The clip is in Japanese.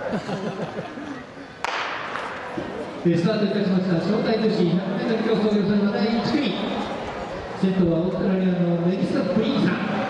スタートいたしました招待女子 100m 競争予選の第1組、先頭はオーストラリアのメリッサ・プリンさん。